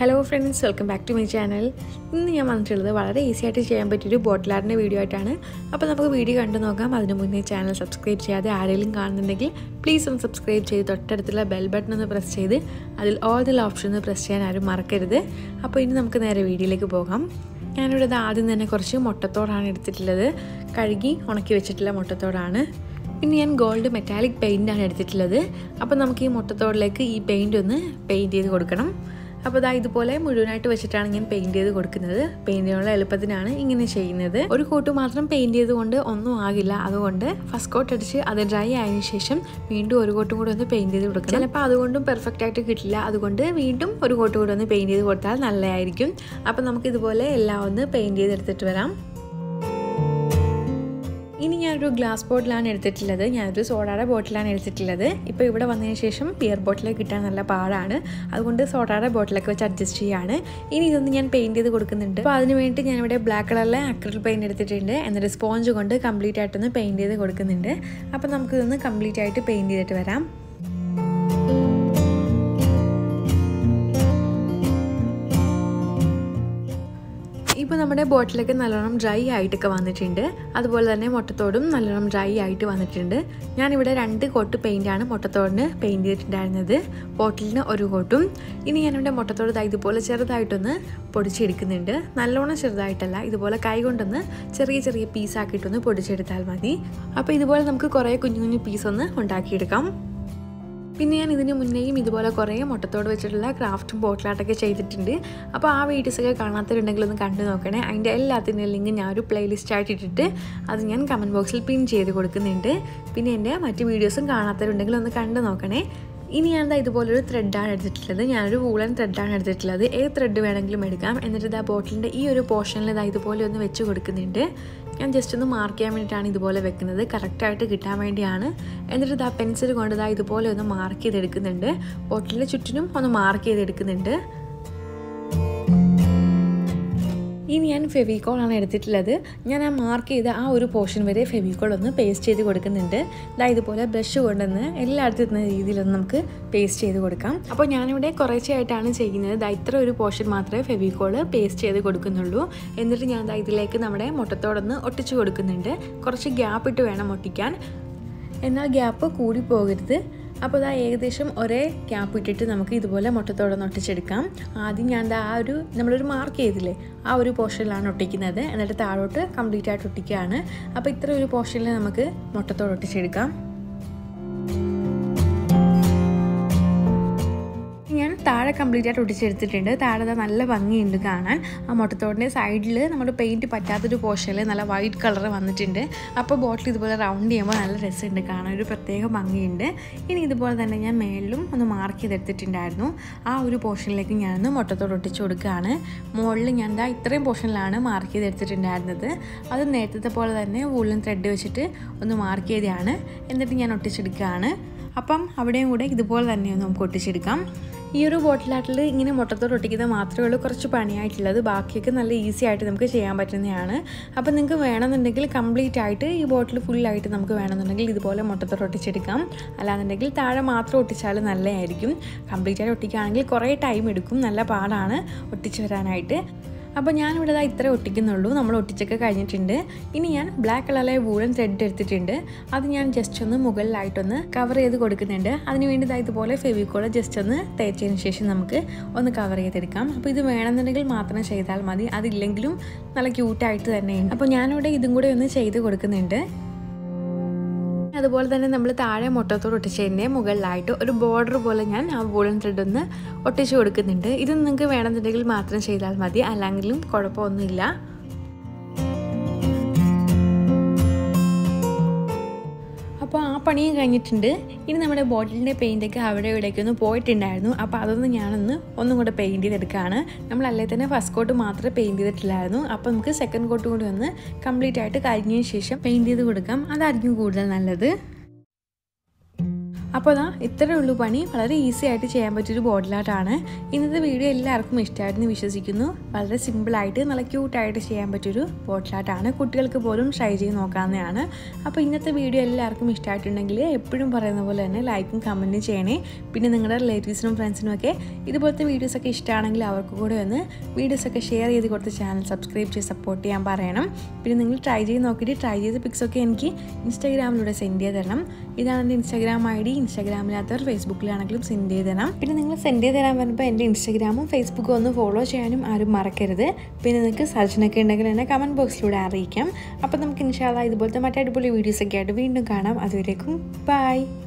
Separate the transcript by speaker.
Speaker 1: Hello friends, welcome back to my channel. ഇന്ന് ഞാൻ വന്നിട്ടുള്ളത് വളരെ ഈസി ആയിട്ട് ചെയ്യാൻ പറ്റിയൊരു ബോട്ടിൽ ആർട്ടിൻ്റെ വീഡിയോ ആയിട്ടാണ്. അപ്പോൾ നമുക്ക് വീഡിയോ കണ്ടു നോക്കാം. അതിന് മുന്നേ ചാനൽ സബ്സ്ക്രൈബ് ചെയ്യാതെ ആരെങ്കിലും കാണുന്നുണ്ടെങ്കിൽ പ്ലീസ് ഒന്ന് സബ്സ്ക്രൈബ് ചെയ്ത് തൊട്ടടുത്തുള്ള ബെൽ ബട്ടൺ ഒന്ന് പ്രസ് ചെയ്ത് അതിൽ ഓൾ ദി ഓപ്ഷൻ ഒന്ന് പ്രസ് ചെയ്യാൻ ആരും മറക്കരുത്. അപ്പോൾ ഇനി നമുക്ക് നേരെ വീഡിയോയിലേക്ക് പോകാം. ഞാനിവിടെ ആദ്യം തന്നെ കുറച്ച് മുട്ടത്തോടാണ് എടുത്തിട്ടുള്ളത്. കഴുകി ഉണക്കി വെച്ചിട്ടുള്ള മുട്ടത്തോടാണ്. പിന്നെ ഞാൻ ഗോൾഡ് മെറ്റാലിക് പെയിൻ്റാണ് എടുത്തിട്ടുള്ളത്. അപ്പോൾ നമുക്ക് ഈ മുട്ടത്തോടിലേക്ക് ഈ പെയിൻ്റ് ഒന്ന് പെയിൻറ്റ് ചെയ്ത് കൊടുക്കണം. അപ്പോൾ ഇതാ ഇതുപോലെ മുഴുവനായിട്ട് വെച്ചിട്ടാണ് ഞാൻ പെയിൻറ്റ് ചെയ്ത് കൊടുക്കുന്നത്. പെയിൻറ്റ് ചെയ്യാനുള്ള എളുപ്പത്തിനാണ് ഇങ്ങനെ ചെയ്യുന്നത്. ഒരു കോട്ട് മാത്രം പെയിൻറ്റ് ചെയ്തുകൊണ്ട് ഒന്നും ആകില്ല. അതുകൊണ്ട് ഫസ്റ്റ് കോട്ട് അടിച്ച് അത് ഡ്രൈ ആയതിനു ശേഷം വീണ്ടും ഒരു കോട്ടും കൂടെ ഒന്ന് പെയിൻറ്റ് ചെയ്ത് കൊടുക്കണം. ചിലപ്പോൾ അതുകൊണ്ടും പെർഫെക്റ്റ് ആയിട്ട് കിട്ടില്ല. അതുകൊണ്ട് വീണ്ടും ഒരു കോട്ട് കൂടെ ഒന്ന് പെയിൻറ്റ് ചെയ്ത് കൊടുത്താൽ നല്ലതായിരിക്കും. അപ്പോൾ നമുക്ക് ഇതുപോലെ എല്ലാം ഒന്ന് പെയിൻറ്റ് ചെയ്തെടുത്തിട്ട് വരാം. ഇനി ഞാനൊരു ഗ്ലാസ് ബോട്ടിലാണ് എടുത്തിട്ടുള്ളത്. ഞാനൊരു സോഡയുടെ ബോട്ടിലാണ് എടുത്തിട്ടുള്ളത്. ഇപ്പോൾ ഇവിടെ വന്നതിന് ശേഷം ബിയർ ബോട്ടിലേക്ക് കിട്ടാൻ നല്ല പാടാണ്. അതുകൊണ്ട് സോഡയുടെ ബോട്ടിലൊക്കെ വെച്ച് അഡ്ജസ്റ്റ് ചെയ്യാണ്. ഇനി ഇതൊന്ന് ഞാൻ പെയിൻറ്റ് ചെയ്ത് കൊടുക്കുന്നുണ്ട്. അപ്പോൾ അതിന് വേണ്ടി ഞാനിവിടെ ബ്ലാക്ക് കളറിലെ അക്രിൽ പെയിൻറ്റ് എടുത്തിട്ടുണ്ട്. എന്നിട്ട് സ്പോഞ്ച് കൊണ്ട് കംപ്ലീറ്റ് ആയിട്ടൊന്ന് പെയിൻറ്റ് ചെയ്ത് കൊടുക്കുന്നുണ്ട്. അപ്പോൾ നമുക്കിതൊന്ന് കംപ്ലീറ്റ് ആയിട്ട് പെയിൻറ്റ് ചെയ്തിട്ട് വരാം. ഇപ്പോൾ നമ്മുടെ ബോട്ടിലൊക്കെ നല്ലോണം ഡ്രൈ ആയിട്ടൊക്കെ വന്നിട്ടുണ്ട്. അതുപോലെ തന്നെ മുട്ടത്തോടും നല്ലോണം ഡ്രൈ ആയിട്ട് വന്നിട്ടുണ്ട്. ഞാനിവിടെ 2 കോട്ട് പെയിൻ്റാണ് മുട്ടത്തോടിന് പെയിൻറ്റ് ചെയ്തിട്ടുണ്ടായിരുന്നത്. ബോട്ടിലിന് ഒരു കോട്ടും. ഇനി ഞാനിവിടെ മുട്ടത്തോട് ഇതുപോലെ ചെറുതായിട്ടൊന്ന് പൊടിച്ചെടുക്കുന്നുണ്ട്. നല്ലോണം ചെറുതായിട്ടല്ല, ഇതുപോലെ കൈ കൊണ്ടൊന്ന് ചെറിയ ചെറിയ പീസാക്കിയിട്ടൊന്ന് പൊടിച്ചെടുത്താൽ മതി. അപ്പോൾ ഇതുപോലെ നമുക്ക് കുറേ കുഞ്ഞു കുഞ്ഞു പീസൊന്ന് ഉണ്ടാക്കിയെടുക്കാം. പിന്നെ ഞാൻ ഇതിന് മുന്നേയും ഇതുപോലെ കുറേ മുട്ടത്തോട് വെച്ചിട്ടുള്ള ക്രാഫ്റ്റും ബോട്ടിലാട്ടൊക്കെ ചെയ്തിട്ടുണ്ട്. അപ്പോൾ ആ വീഡിയോസൊക്കെ കാണാത്തവരുണ്ടെങ്കിൽ ഒന്ന് കണ്ടു നോക്കണേ. അതിൻ്റെ എല്ലാത്തിൻ്റെ ലിങ്ക് ഞാൻ ഒരു പ്ലേലിസ്റ്റ് ആയിട്ട് ഇട്ടിട്ട് അത് ഞാൻ കമൻറ്റ് ബോക്സിൽ പിൻ ചെയ്ത് കൊടുക്കുന്നുണ്ട്. പിന്നെ എൻ്റെ മറ്റ് വീഡിയോസും കാണാത്തവരുണ്ടെങ്കിൽ ഒന്ന് കണ്ടു നോക്കണേ. ഇനി ഞാനിതാ ഇതുപോലൊരു ത്രെഡാണ് എടുത്തിട്ടുള്ളത്. ഞാനൊരു വൂളൻ ത്രെഡാണ് എടുത്തിട്ടുള്ളത്. ഏത് ത്രെഡ് വേണമെങ്കിലും എടുക്കാം. എന്നിട്ട് ഇതാ ബോട്ടിലിൻ്റെ ഈ ഒരു പോർഷനിൽ ഇതാ ഇതുപോലെ ഒന്ന് വെച്ച് കൊടുക്കുന്നുണ്ട്. ഞാൻ ജസ്റ്റ് ഒന്ന് മാർക്ക് ചെയ്യാൻ വേണ്ടിയിട്ടാണ് ഇതുപോലെ വെക്കുന്നത്, കറക്റ്റായിട്ട് കിട്ടാൻ വേണ്ടിയാണ്. എന്നിട്ട് ഇതാ പെൻസിൽ കൊണ്ട് ഇതാ ഇതുപോലെ ഒന്ന് മാർക്ക് ചെയ്തെടുക്കുന്നുണ്ട്. ബോട്ടിലിൻ്റെ ചുറ്റിനും ഒന്ന് മാർക്ക് ചെയ്തെടുക്കുന്നുണ്ട്. ഇനി ഞാൻ ഫെവിക്കോളാണ് എടുത്തിട്ടുള്ളത്. ഞാൻ ആ മാർക്ക് ചെയ്ത ആ ഒരു പോർഷൻ വരെ ഫെവിക്കോൾ ഒന്ന് പേസ്റ്റ് ചെയ്ത് കൊടുക്കുന്നുണ്ട്. ഇതുപോലെ ബ്രഷ് കൊണ്ടുവന്ന് എല്ലായിടത്തും എത്തുന്ന രീതിയിലൊന്ന് നമുക്ക് പേസ്റ്റ് ചെയ്ത് കൊടുക്കാം. അപ്പോൾ ഞാനിവിടെ കുറേശ്ശെയായിട്ടാണ് ചെയ്യുന്നത്. ഇത്ര ഒരു പോർഷൻ മാത്രമേ ഫെവിക്കോൾ പേസ്റ്റ് ചെയ്ത് കൊടുക്കുന്നുള്ളൂ. എന്നിട്ട് ഞാൻ ഇതിലേക്ക് നമ്മുടെ മുട്ടത്തോടൊന്ന് ഒട്ടിച്ച് കൊടുക്കുന്നുണ്ട്. കുറച്ച് ഗ്യാപ്പ് ഇട്ട് വേണം ഒട്ടിക്കാൻ, എന്നാൽ ഗ്യാപ്പ് കൂടി പോകരുത്. അപ്പോൾ ഏകദേശം ഒരേ ഗ്യാപ്പ് ഇട്ടിട്ട് നമുക്ക് ഇതുപോലെ മുട്ടത്തോടൊന്ന് ഒട്ടിച്ചെടുക്കാം. ആദ്യം ഞാൻ നമ്മളൊരു മാർക്ക് ചെയ്തില്ലേ, ആ ഒരു പോർഷനിലാണ് ഒട്ടിക്കുന്നത്. എന്നിട്ട് താഴോട്ട് കംപ്ലീറ്റ് ആയിട്ട് ഒട്ടിക്കുകയാണ്. അപ്പോൾ ഇത്ര ഒരു പോർഷനിൽ നമുക്ക് മുട്ടത്തോട് ഒട്ടിച്ചെടുക്കാം. ഞാൻ താഴെ കംപ്ലീറ്റ് ആയിട്ട് ഒട്ടിച്ചെടുത്തിട്ടുണ്ട്. താഴെ നല്ല ഭംഗിയുണ്ട് കാണാൻ. ആ മുട്ടത്തോടിൻ്റെ സൈഡിൽ നമ്മുടെ പെയിൻറ്റ് പറ്റാത്തൊരു പോർഷനിൽ നല്ല വൈറ്റ് കളർ വന്നിട്ടുണ്ട്. അപ്പോൾ ബോട്ടിൽ ഇതുപോലെ റൗണ്ട് ചെയ്യുമ്പോൾ നല്ല രസമുണ്ട് കാണാൻ, ഒരു പ്രത്യേക ഭംഗിയുണ്ട്. ഇനി ഇതുപോലെ തന്നെ ഞാൻ മേളിലും ഒന്ന് മാർക്ക് ചെയ്തെടുത്തിട്ടുണ്ടായിരുന്നു. ആ ഒരു പോർഷനിലേക്ക് ഞാനൊന്ന് മുട്ടത്തോട് ഒട്ടിച്ച് കൊടുക്കുകയാണ്. മുകളിൽ ഞാൻ ഇത്രയും പോർഷനിലാണ് മാർക്ക് ചെയ്തെടുത്തിട്ടുണ്ടായിരുന്നത്. അത് നേരത്തെ പോലെ തന്നെ വൂളൻ ത്രെഡ് വെച്ചിട്ട് ഒന്ന് മാർക്ക് ചെയ്തതാണ്. എന്നിട്ട് ഞാൻ ഒട്ടിച്ചെടുക്കുകയാണ്. അപ്പം അവിടെയും കൂടെ ഇതുപോലെ തന്നെ നമുക്ക് ഒട്ടിച്ചെടുക്കാം. ഈ ഒരു ബോട്ടിലാട്ടിൽ ഇങ്ങനെ മുട്ടത്തോട് ഒട്ടിക്കുന്നത് മാത്രമേ ഉള്ളൂ കുറച്ച് പണിയായിട്ടുള്ളത്. ബാക്കിയൊക്കെ നല്ല ഈസി ആയിട്ട് നമുക്ക് ചെയ്യാൻ പറ്റുന്നതാണ്. അപ്പം നിങ്ങൾക്ക് വേണമെന്നുണ്ടെങ്കിൽ കംപ്ലീറ്റ് ആയിട്ട് ഈ ബോട്ടിൽ ഫുള്ളായിട്ട് നമുക്ക് വേണമെന്നുണ്ടെങ്കിൽ ഇതുപോലെ മുട്ടത്തോട് ഒട്ടിച്ചെടുക്കാം. അല്ലാന്നുണ്ടെങ്കിൽ താഴെ മാത്രം ഒട്ടിച്ചാൽ നല്ലതായിരിക്കും. കംപ്ലീറ്റ് ആയിട്ട് ഒട്ടിക്കുകയാണെങ്കിൽ കുറേ ടൈം എടുക്കും, നല്ല പാടാണ് ഒട്ടിച്ച് വരാനായിട്ട്. അപ്പോൾ ഞാനിവിടെ ഇത്രേ ഒട്ടിക്കുന്നുള്ളൂ. നമ്മൾ ഒട്ടിച്ചൊക്കെ കഴിഞ്ഞിട്ടുണ്ട്. ഇനി ഞാൻ ബ്ലാക്ക് കളറിലെ വൂളൻ ത്രെഡ് എടുത്തിട്ടുണ്ട്. അത് ഞാൻ ജസ്റ്റ് ഒന്ന് മുകളിലായിട്ടൊന്ന് കവർ ചെയ്ത് കൊടുക്കുന്നുണ്ട്. അതിനുവേണ്ടി ഇതുപോലെ ഫെവിക്കോൾ ജസ്റ്റ് ഒന്ന് തേച്ചതിന് ശേഷം നമുക്ക് ഒന്ന് കവർ ചെയ്തെടുക്കാം. അപ്പോൾ ഇത് വേണമെന്നുണ്ടെങ്കിൽ മാത്രം ചെയ്താൽ മതി, അതില്ലെങ്കിലും നല്ല ക്യൂട്ടായിട്ട് തന്നെയുണ്ട്. അപ്പോൾ ഞാനിവിടെ ഇതും കൂടെ ഒന്ന് ചെയ്ത് കൊടുക്കുന്നുണ്ട്. അതുപോലെ തന്നെ നമ്മൾ താഴെ മുട്ടത്തോട് ഒട്ടിച്ചതിൻ്റെ മുകളിലായിട്ട് ഒരു ബോർഡർ പോലെ ഞാൻ ആ വൂളൻ ത്രെഡ് ഒന്ന് ഒട്ടിച്ച് കൊടുക്കുന്നുണ്ട്. ഇത് നിങ്ങൾക്ക് വേണമെന്നുണ്ടെങ്കിൽ മാത്രം ചെയ്താൽ മതി, അല്ലെങ്കിലും കുഴപ്പമൊന്നുമില്ല. അപ്പോൾ ആ പണിയും കഴിഞ്ഞിട്ടുണ്ട്. ഇനി നമ്മുടെ ബോട്ടിലിൻ്റെ പെയിൻറ്റൊക്കെ അവിടെ ഇവിടേക്ക് ഒന്ന് പോയിട്ടുണ്ടായിരുന്നു. അപ്പോൾ അതൊന്ന് ഒന്നും കൂടെ പെയിൻറ്റ് ചെയ്തെടുക്കുകയാണ്. നമ്മളല്ലേ തന്നെ ഫസ്റ്റ് കോട്ട് മാത്രമേ പെയിൻറ്റ് ചെയ്തിട്ടില്ലായിരുന്നു. അപ്പോൾ നമുക്ക് സെക്കൻഡ് കോട്ട് കൂടി ഒന്ന് കംപ്ലീറ്റ് ആയിട്ട് കഴിഞ്ഞതിന് ശേഷം പെയിൻറ്റ് ചെയ്ത് കൊടുക്കാം. അതായിരിക്കും കൂടുതൽ നല്ലത്. അപ്പോൾ അതാ ഇത്രയേ ഉള്ളൂ പണി. വളരെ ഈസി ആയിട്ട് ചെയ്യാൻ പറ്റിയൊരു ബോട്ടിൽ ആർട്ടാണ്. ഇന്നത്തെ വീഡിയോ എല്ലാവർക്കും ഇഷ്ടമായിട്ടെന്ന് വിശ്വസിക്കുന്നു. വളരെ സിമ്പിളായിട്ട് നല്ല ക്യൂട്ടായിട്ട് ചെയ്യാൻ പറ്റിയൊരു ബോട്ടിൽ ആർട്ടാണ്. കുട്ടികൾക്ക് പോലും ട്രൈ ചെയ്ത് നോക്കാവുന്നതാണ്. അപ്പോൾ ഇന്നത്തെ വീഡിയോ എല്ലാവർക്കും ഇഷ്ടമായിട്ടുണ്ടെങ്കിൽ എപ്പോഴും പറയുന്ന പോലെ തന്നെ ലൈക്കും കമൻറ്റും ചെയ്യണേ. പിന്നെ നിങ്ങളുടെ റിലേറ്റീവ്സിനും ഫ്രണ്ട്സിനും ഒക്കെ ഇതുപോലത്തെ വീഡിയോസൊക്കെ ഇഷ്ടമാണെങ്കിൽ അവർക്ക് കൂടെ ഒന്ന് വീഡിയോസൊക്കെ ഷെയർ ചെയ്ത് കൊടുത്ത് ചാനൽ സബ്സ്ക്രൈബ് ചെയ്ത് സപ്പോർട്ട് ചെയ്യാൻ പറയണം. പിന്നെ നിങ്ങൾ ട്രൈ ചെയ്ത് നോക്കിയിട്ട് ട്രൈ ചെയ്ത പിക്സൊക്കെ എനിക്ക് ഇൻസ്റ്റാഗ്രാമിലൂടെ സെൻഡ് ചെയ്ത് തരണം. ഇതാണ് എൻ്റെ ഇൻസ്റ്റാഗ്രാം ID. ഇൻസ്റ്റാഗ്രാമിലാത്തവർ ഫേസ്ബുക്കിലാണെങ്കിലും സെൻഡ് ചെയ്ത് തരാം. പിന്നെ നിങ്ങൾ സെൻഡ് ചെയ്ത് തരാൻ വരുമ്പോൾ എൻ്റെ ഇൻസ്റ്റാഗ്രാമും ഫേസ്ബുക്കും ഒന്ന് ഫോളോ ചെയ്യാനും ആരും മറക്കരുത്. പിന്നെ നിങ്ങൾക്ക് സജഷനൊക്കെ ഉണ്ടെങ്കിൽ എന്നെ കമൻറ്റ് ബോക്സിലൂടെ അറിയിക്കാം. അപ്പോൾ നമുക്ക് ഇൻഷാ അല്ലാഹ് ഇതുപോലത്തെ മറ്റേ അടിപൊളി വീഡിയോസൊക്കെ ആയിട്ട് വീണ്ടും കാണാം. അതുവരേക്കും ബൈ.